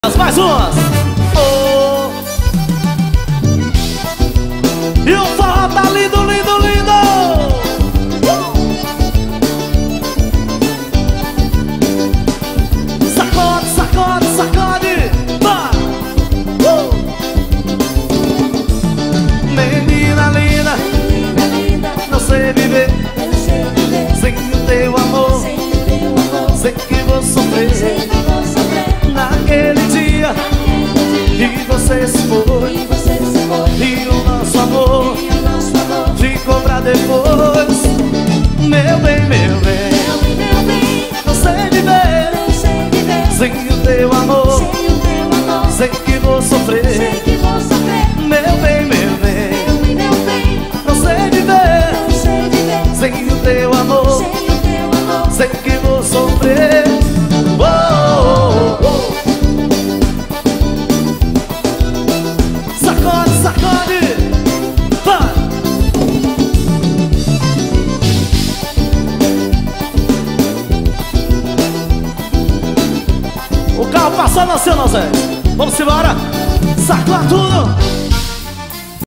Mais umas. Oh. E o forró tá lindo, lindo, lindo. Sacode, sacode, sacode. Vai. Menina linda, não sei viver sem o teu amor. Sei que vou sofrer naquele dia e você se foi, e o nosso amor ficou pra depois. Meu bem, não sei viver sem o teu amor. Sei que vou sofrer. Meu bem, não sei viver sem o teu amor. Sei que vou sofrer. O carro passando assim, Zé. Vamos embora. Sacou tudo.